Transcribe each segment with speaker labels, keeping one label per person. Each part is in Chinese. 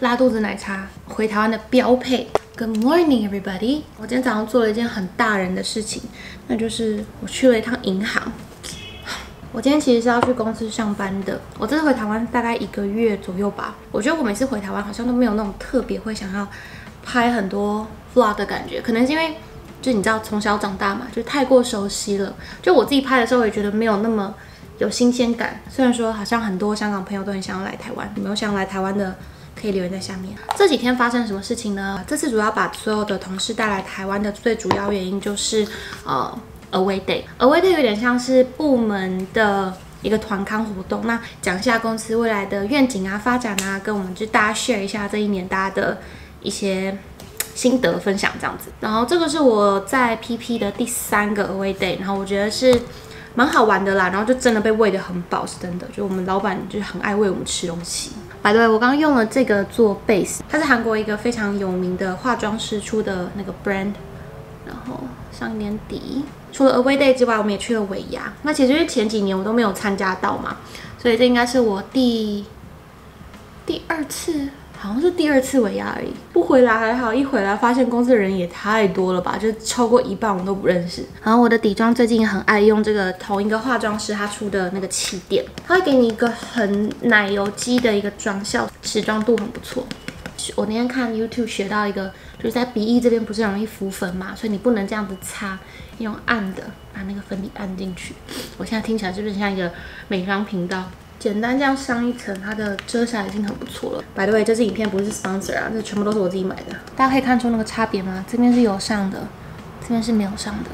Speaker 1: 拉肚子奶茶，回台湾的标配。Good morning, everybody！ 我今天早上做了一件很大人的事情，那就是我去了一趟银行。我今天其实是要去公司上班的。我这次回台湾大概1个月左右吧。我觉得我每次回台湾好像都没有那种特别会想要拍很多 vlog 的感觉，可能是因为就是你知道从小长大嘛，就太过熟悉了。就我自己拍的时候也觉得没有那么有新鲜感。虽然说好像很多香港朋友都很想要来台湾，有没有想来台湾的？可以留言在下面。这几天发生什么事情呢？这次主要把所有的同事带来台湾的最主要原因就是Away Day。Away Day 有点像是部门的一个团康活动，那讲一下公司未来的愿景啊、发展啊，跟我们就大家 share 一下这一年大家的一些心得分享这样子。然后这个是我在 PP 的第3个 Away Day， 然后我觉得是蛮好玩的啦，然后就真的被喂得很饱，是真的。就我们老板就是很爱喂我们吃东西。By the way， 我刚刚用了这个做 base， 它是韩国一个非常有名的化妆师出的那个 brand， 然后上一点底。除了 Away Day 之外，我们也去了尾牙。那其实是前几年我都没有参加到嘛，所以这应该是我第2次。好像是第2次尾牙而已，不回来还好，一回来发现公司的人也太多了吧，就超过1半我都不认识。然后我的底妆最近很爱用这个同一个化妆师他出的那个气垫，他会给你一个很奶油肌的一个妆效，持妆度很不错。我那天看 YouTube 学到一个，就是在鼻翼这边不是容易浮粉嘛，所以你不能这样子擦，用按的把那个粉底按进去。我现在听起来是不是像一个美妆频道？简单这样上一层，它的遮瑕已经很不错了。By the way， 这支影片不是 sponsor 啊，这全部都是我自己买的。大家可以看出那个差别吗？这边是有上的，这边是没有上的。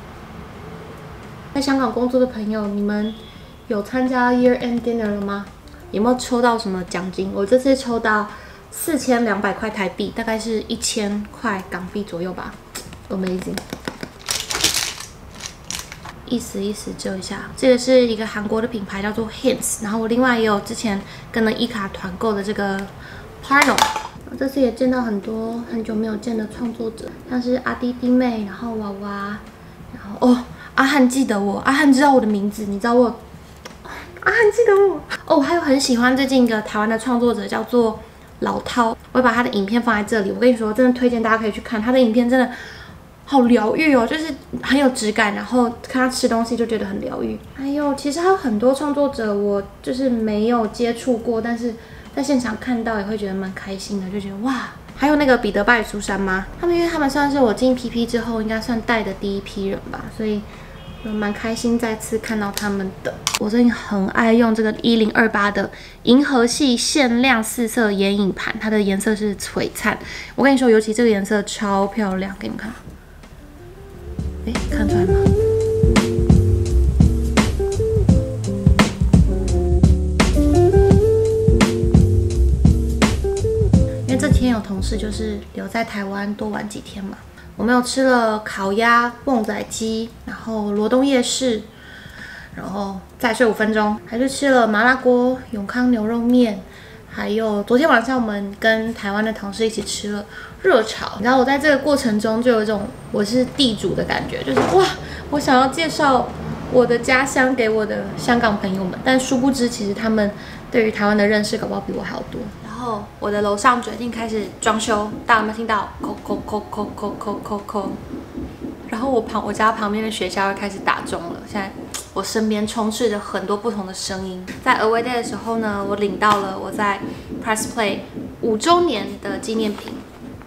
Speaker 1: 在香港工作的朋友，你们有参加 Year End Dinner 了吗？有没有抽到什么奖金？我这次抽到4200块台币，大概是1000块港币左右吧。Amazing。意思遮一下，这个是一个韩国的品牌叫做 Hints， 然后我另外也有之前跟了伊卡团购的这个 Parno。这次也见到很多很久没有见的创作者，像是阿弟弟妹，然后娃娃，然后阿汉记得我，阿汉知道我的名字，你知道我，阿汉记得我还有很喜欢最近一个台湾的创作者叫做老涛，我会把他的影片放在这里，我跟你说，真的推荐大家可以去看他的影片，真的。好疗愈哦，就是很有质感，然后看他吃东西就觉得很疗愈。还有，其实还有很多创作者，我就是没有接触过，但是在现场看到也会觉得蛮开心的，就觉得哇。还有那个彼得拜苏珊妈，因为他们算是我进 PP 之后应该算带的第一批人吧，所以蛮开心再次看到他们的。我最近很爱用这个1028的银河系限量4色眼影盘，它的颜色是璀璨。我跟你说，尤其这个颜色超漂亮，给你们看。看出来吗？因为这几天有同事就是留在台湾多玩几天嘛，我们有吃了烤鸭、旺仔鸡，然后罗东夜市，然后再睡5分钟，还是吃了麻辣锅、永康牛肉面。还有昨天晚上我们跟台湾的同事一起吃了热炒，然后我在这个过程中就有一种我是地主的感觉，就是哇，我想要介绍我的家乡给我的香港朋友们，但殊不知其实他们对于台湾的认识搞不好比我还要多。然后我的楼上决定开始装修，大家有没有听到？然后我家旁边的学校又开始打钟了，现在我身边充斥着很多不同的声音。在 Away Day 的时候呢，我领到了我在 Press Play 5周年的纪念品。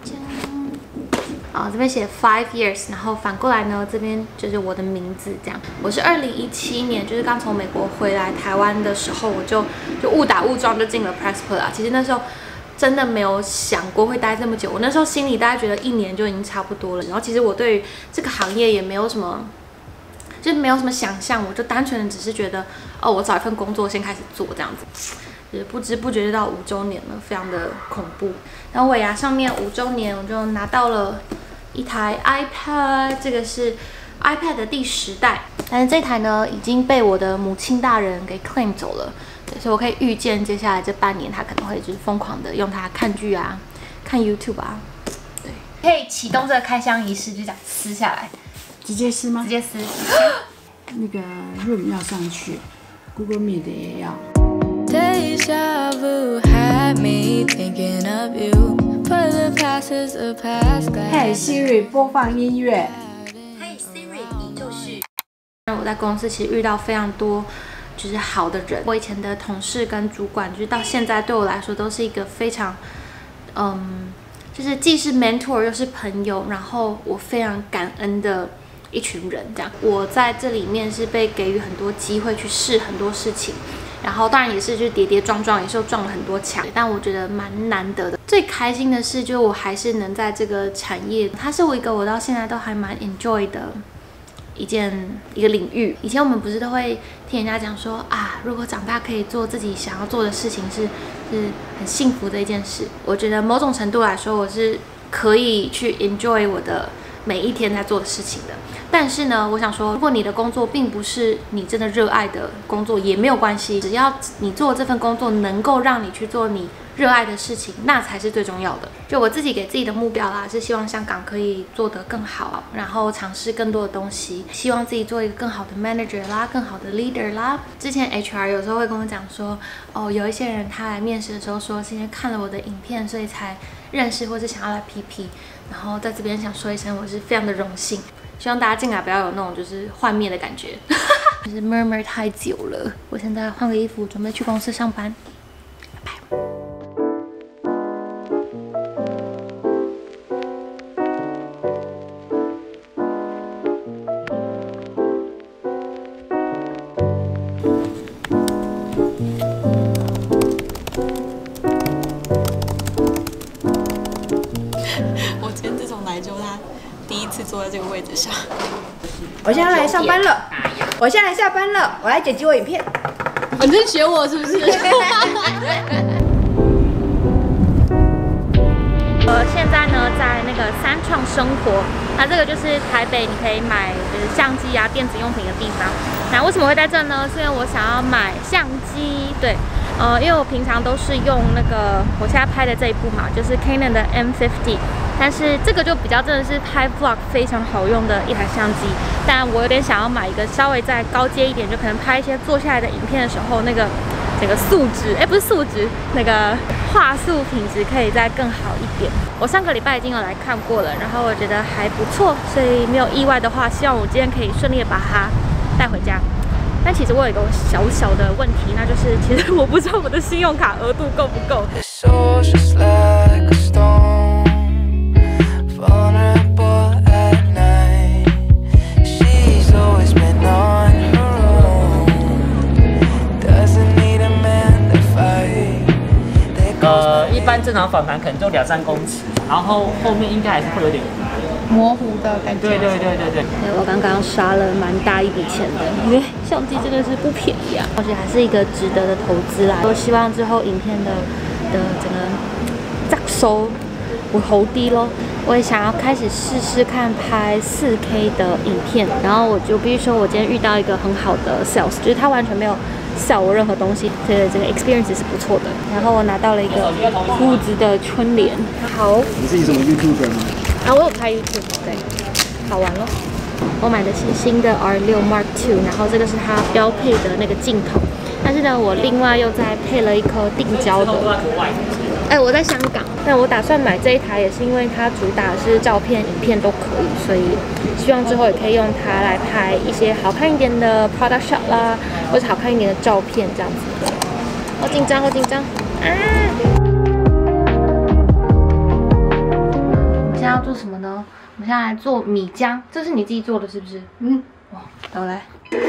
Speaker 1: 这边写5 years， 然后反过来呢，这边就是我的名字这样。我是2017年，就是刚从美国回来台湾的时候，我就误打误撞就进了 Press Play 啊。其实那时候真的没有想过会待这么久，我那时候心里大概觉得1年就已经差不多了。然后其实我对于这个行业也没有什么。就是没有什么想象，我就单纯的只是觉得，我找一份工作先开始做这样子，就是不知不觉就到5周年了，非常的恐怖。然后尾牙上面5周年，我就拿到了一台 iPad， 这个是 iPad 的第10代，但是这台呢已经被我的母亲大人给 claim 走了，所以我可以预见接下来这半年他可能会就是疯狂的用它看剧啊、看 YouTube 啊，对，可以启动这个开箱仪式，就这样撕下来。
Speaker 2: 直接撕吗？
Speaker 1: 直接撕。
Speaker 2: 那个 Room 要上去 ，Google Meet 也要。Deja vu had me thinking of
Speaker 3: of you. But the past is the past.
Speaker 2: 嘿 Siri 播放音乐。
Speaker 1: 嘿 Siri， 你就是。我在公司其实遇到非常多就是好的人，我以前的同事跟主管，就是到现在对我来说都是一个非常，就是既是 mentor 又是朋友，然后我非常感恩的一群人。这样，我在这里面是被给予很多机会去试很多事情，然后当然也是就是跌跌撞撞，也是撞了很多墙，但我觉得蛮难得的。最开心的是，就是我还是能在这个产业，它是我一个我到现在都还蛮 enjoy 的一个领域。以前我们不是都会听人家讲说啊，如果长大可以做自己想要做的事情是很幸福的一件事。我觉得某种程度来说，我是可以去 enjoy 我的每一天在做的事情的。但是呢，我想说，如果你的工作并不是你真的热爱的工作，也没有关系，只要你做这份工作能够让你去做你热爱的事情，那才是最重要的。就我自己给自己的目标啦，是希望香港可以做得更好，然后尝试更多的东西，希望自己做一个更好的 manager 啦，更好的 leader 啦。之前 HR 有时候会跟我讲说，哦，有一些人他来面试的时候说，是因为看了我的影片，所以才认识或是想要来 PP。然后在这边想说一声，我是非常的荣幸。希望大家进来不要有那种就是幻灭的感觉，就是 murmur 太久了。我现在换个衣服，准备去公司上班。拜拜。
Speaker 4: 我今天自从来就他第一次坐在这个位置上。
Speaker 5: 我现在来上班了，我现在来下班了，我来剪辑我影片。
Speaker 4: 你在学我是不是？
Speaker 1: 现在呢在那个三创生活，那这个就是台北你可以买就是相机啊、电子用品的地方。那为什么会在这呢？是因为我想要买相机，对。因为我平常都是用那个我现在拍的这一部嘛，就是 Canon 的 M50， 但是这个就比较真的是拍 vlog 非常好用的一台相机。但我有点想要买一个稍微再高阶一点，就可能拍一些坐下来的影片的时候，那个整个素质，不是素质，那个画素品质可以再更好一点。我上个礼拜已经有来看过了，然后我觉得还不错，所以没有意外的话，希望我今天可以顺利的把它带回家。但其实我有一个小小的问题，那就是其实我不知道我的信用卡额度够不够。
Speaker 6: 一般正常反弹可能就2-3公尺，然后后面应该还是会有点
Speaker 4: 模糊的感觉。
Speaker 6: 对。
Speaker 1: 我刚刚刷了蛮大一笔钱的，因为相机真的是不便宜啊，而且还是一个值得的投资啦。我希望之后影片的整个扎收我好低咯。我也想要开始试试看拍4K 的影片，然后我就必须说，我今天遇到一个很好的 sales， 就是他完全没有笑我任何东西，这个 experience 是不错的。然后我拿到了一个兔子的春联。好，
Speaker 7: 你是什么 YouTuber 吗？
Speaker 1: 啊，我有拍 YouTube， 对，好玩咯。我买的是新的 R6 Mark II， 然后这个是它标配的那个镜头，但是呢，我另外又再配了一颗定焦的。我在香港，但我打算买这一台，也是因为它主打是照片、影片都可以，所以希望之后也可以用它来拍一些好看一点的 product shot 啦，或者好看一点的照片这样子。好紧张，好紧张啊！我们现在要做什么呢？我们现在来做米浆，这是你自己做的是不是？嗯。哇，我来。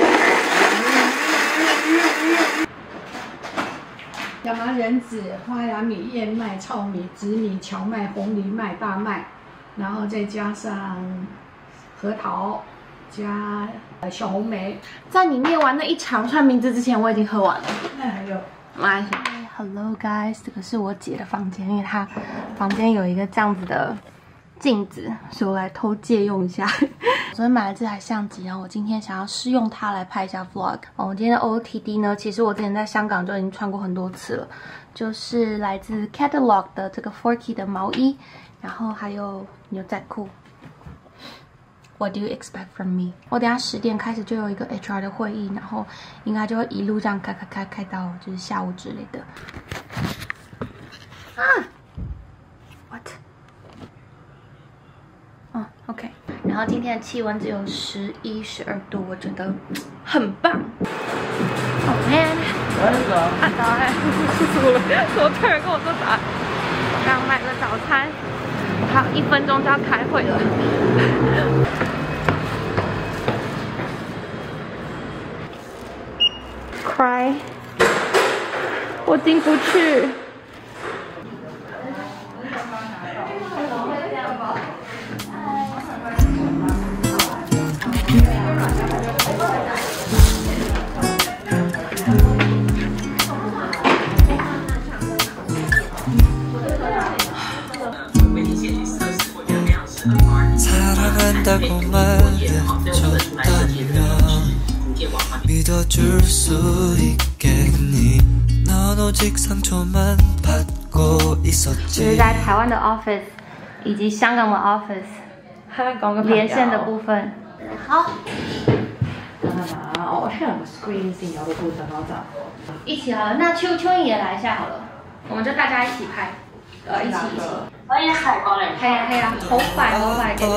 Speaker 2: 亚麻仁籽、花芽米、燕麦、糙米、紫米、荞麦、红藜麦、大麦，然后再加上核桃，加小红莓。
Speaker 1: 在你念完那一长串名字之前，我已经喝完了。
Speaker 2: 那还有，
Speaker 1: 来 ，Hello guys， 这个是我姐的房间，因为她房间有一个这样子的镜子，所以我来偷借用一下。我昨天买了这台相机，然后我今天想要试用它来拍一下 vlog。我今天的 OOTD 呢，其实我之前在香港就已经穿过很多次了，就是来自 Catalog 的这个 Forky 的毛衣，然后还有牛仔裤。What do you expect from me？ 我等下10点开始就有一个 HR 的会议，然后应该就会一路这样开到就是下午之类的。啊！ 后今天的气温只有11、12度，我觉得很棒。Oh man！ 早安，我客人跟我说早安。我刚买了早餐，还有1分钟就要开会了。Cry， 我进不去。就是在台湾的 office 以及香港的 office 连線的部分。好。
Speaker 5: 我 share 個 screen 先，有個部分我就
Speaker 1: 一起好了，那蚯蚓也來一下好了，我們就大家一起拍，一起。可以一齊過嚟。係啊，好快好快嘅。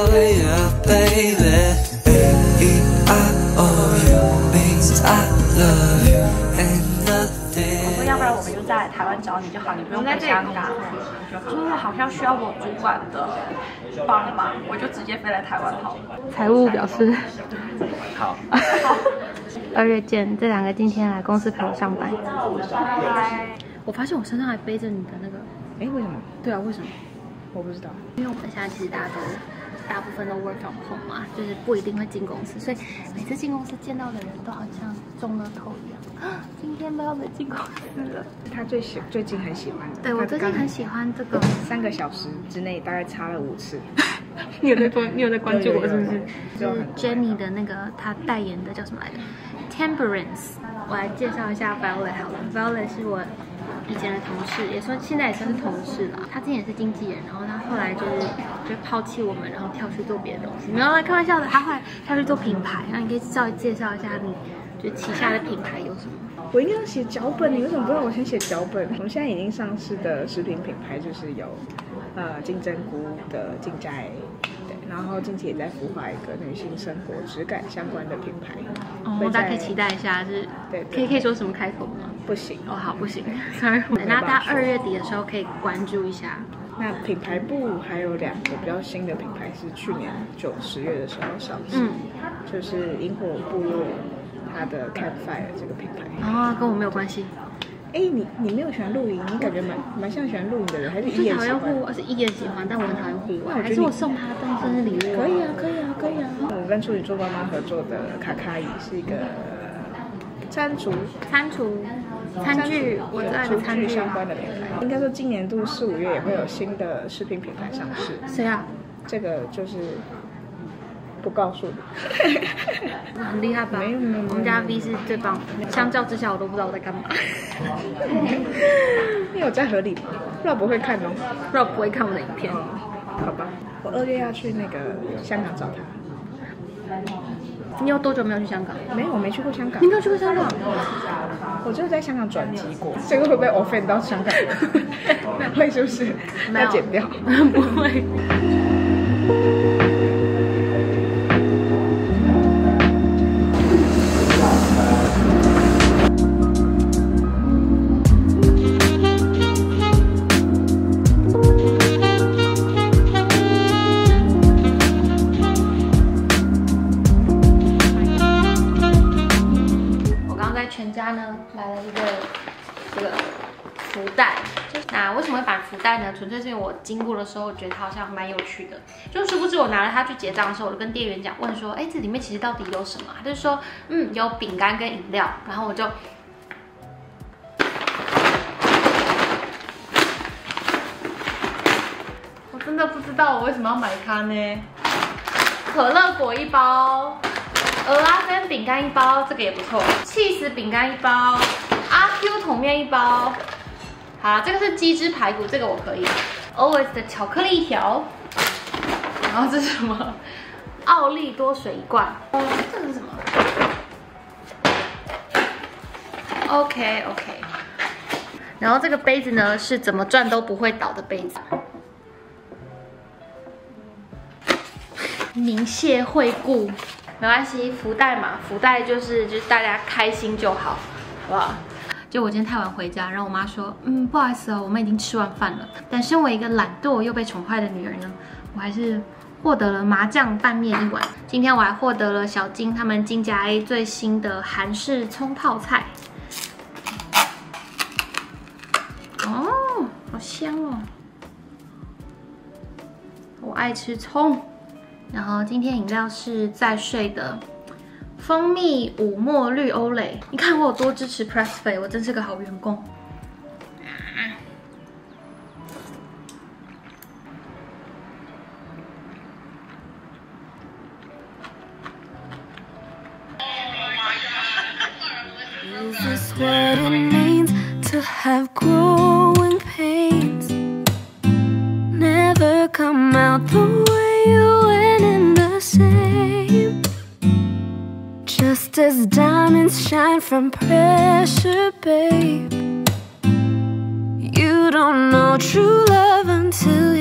Speaker 7: 我说要不然我们就在台湾找你就好，你不用在香港。就是好像需要我主管的帮忙，我就直接飞来台湾好了。
Speaker 1: 财務表示
Speaker 6: 好。
Speaker 1: 2月见，这2个今天来公司陪我上班。我发现我身上还背着你的那个，
Speaker 5: 为什么？
Speaker 1: 对啊，为什么？
Speaker 5: 我不知道，
Speaker 1: 因为我们现在其实大部分都 work from home 嘛，就是不一定会进公司，所以每次进公司见到的人都好像中了头一样。今天没有进公司了。
Speaker 5: 他最近很喜欢的。
Speaker 1: 对，我最近很喜欢这个。
Speaker 5: 3个小时之内大概擦了5次。
Speaker 1: 你有在关注我是不是？就是 Jenny 的那个她代言的叫什么来着 ？Temperance。我来介绍一下 Violet 好了 ，Violet 是我以前的同事，现在也算是同事啦。他之前也是经纪人，然后他后来就抛弃我们，然后跳去做别的东西。没有，开玩笑的。他后来跳去做品牌，然后你可以稍微介绍一下你就旗下的品牌有什么？
Speaker 5: 我应该要写脚本，你为什么不让我先写脚本？我们现在已经上市的食品品牌就是有金针菇的金摘。然后近期也在孵化一个女性生活质感相关的品牌，
Speaker 1: 大家可以期待一下，是
Speaker 5: 对，
Speaker 1: 可以说什么开头吗？
Speaker 5: 不行
Speaker 1: 好不行 ，sorry。那大家2月底的时候可以关注一下。
Speaker 5: 那品牌部还有2个比较新的品牌是去年9、10月的时候上市，就是萤火部落它的 Campfire 这个品牌。
Speaker 1: 跟我没有关系。
Speaker 5: 你没有喜欢露营，你感觉蛮像喜欢露营的人，还是一眼喜欢？
Speaker 1: 我是一眼喜欢，但我很讨厌户外。还是我送他当生日礼物？
Speaker 5: 可以啊。我跟处女座妈妈合作的卡卡椅是一个餐具，我最爱的餐具相关的品牌。应该说今年度4、5月也会有新的饰品品牌上市。
Speaker 1: 谁啊？
Speaker 5: 这个就是不告诉你。
Speaker 1: 很厉害吧？没有，我们家 V 是最棒的。相较之下，我都不知道我在干嘛。
Speaker 5: 你有在合理吗？Rob 会看哦
Speaker 1: ，Rob 不会看我的影片。
Speaker 5: 好吧，我2月要去那个香港找他。
Speaker 1: 你有多久没有去香港？
Speaker 5: 没有，我没去过香港。
Speaker 1: 你没有去过香港？
Speaker 5: 我只有在香港转机过。这个会不会 offend 到香港人？会是不是？要剪掉？
Speaker 1: 不会。全家呢买了一个这个福袋，那为什么会买福袋呢？纯粹是因为我经过的时候觉得它好像蛮有趣的，就殊不知我拿了它去结账的时候，我就跟店员讲，问说，这里面其实到底有什么？他就说，有饼干跟饮料，然后我就。我真的不知道我为什么要买它呢？可乐果1包。蚵仔煎饼干1包，这个也不错。cheese 饼干1包，阿 Q 桶面1包。好了，这个是鸡汁排骨，这个我可以。Always 的巧克力1条，然后这是什么？奥利多水1罐。这个是什么 ？OK。然后这个杯子呢，是怎么转都不会倒的杯子。 鸣谢惠顾，没关系，福袋嘛，福袋就是大家开心就好，好不好？就我今天太晚回家，然后我妈说，不好意思哦，我们已经吃完饭了。但身为一个懒惰又被宠坏的女儿呢，我还是获得了麻酱拌面1碗。今天我还获得了小金他们金甲 A 最新的韩式葱泡菜。哦，好香哦！我爱吃葱。然后今天饮料是在睡的蜂蜜五墨绿欧蕾。你看我有多支持 Pressplay， 我真是个好员工。
Speaker 3: Is this what it means to have growing pains? Never come out the way you went in the same. Just as diamonds shine from pressure, babe. You don't know true love until